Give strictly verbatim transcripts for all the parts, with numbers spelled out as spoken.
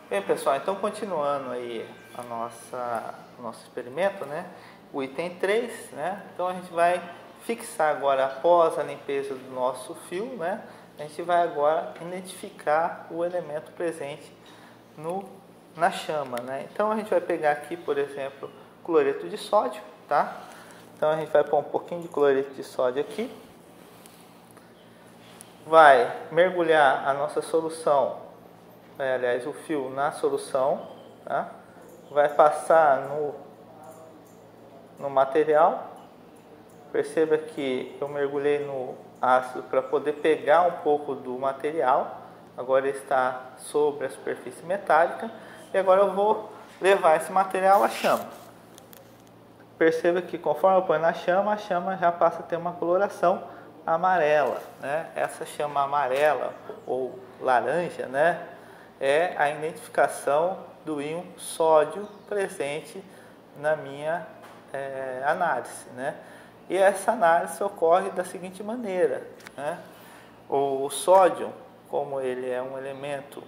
Bem, pessoal, então continuando aí a nossa, o nosso experimento, né? O item três, né? Então a gente vai fixar agora, após a limpeza do nosso fio, né? A gente vai agora identificar o elemento presente no, na chama, né? Então a gente vai pegar aqui, por exemplo, cloreto de sódio, tá? Então a gente vai pôr um pouquinho de cloreto de sódio aqui. Vai mergulhar a nossa solução, é, aliás, o fio na solução, tá? Vai passar no, no material. Perceba que eu mergulhei no ácido para poder pegar um pouco do material. Agora está sobre a superfície metálica. E agora eu vou levar esse material à chama. Perceba que conforme eu ponho na chama, a chama já passa a ter uma coloração amarela, né? Essa chama amarela ou laranja, né, é a identificação do íon sódio presente na minha é, análise, né? E essa análise ocorre da seguinte maneira, né? O sódio, como ele é um elemento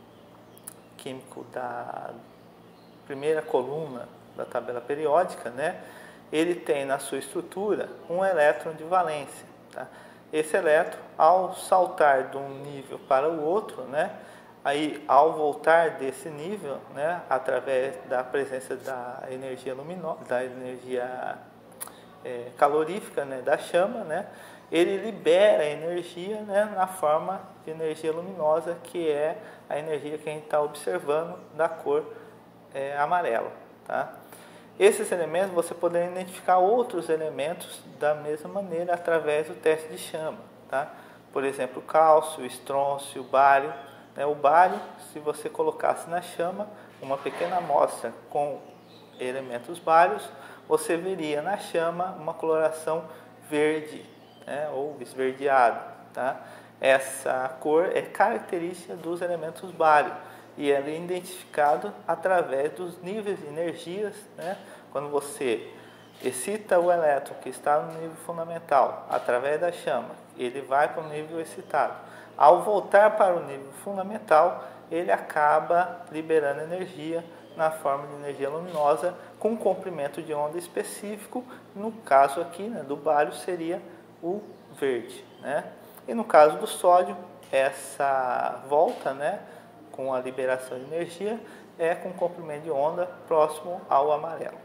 químico da primeira coluna da tabela periódica, né, ele tem na sua estrutura um elétron de valência. Tá? Esse elétron, ao saltar de um nível para o outro, né, aí ao voltar desse nível, né, através da presença da energia luminosa, da energia é, calorífica, né, da chama, né, ele libera energia, né, na forma de energia luminosa, que é a energia que a gente está observando da cor é, amarela. Tá? Esses elementos você poderia identificar outros elementos da mesma maneira através do teste de chama. Tá? Por exemplo, cálcio, estrôncio, bário. Né? O bário, se você colocasse na chama uma pequena amostra com elementos bários, você veria na chama uma coloração verde, né? Ou esverdeado. Tá? Essa cor é característica dos elementos bários. E ele é identificado através dos níveis de energias, né? Quando você excita o elétron que está no nível fundamental através da chama, ele vai para o nível excitado. Ao voltar para o nível fundamental, ele acaba liberando energia na forma de energia luminosa com um comprimento de onda específico. No caso aqui, né, do bário, seria o verde, né? E no caso do sódio, essa volta, né, com a liberação de energia, é com comprimento de onda próximo ao amarelo.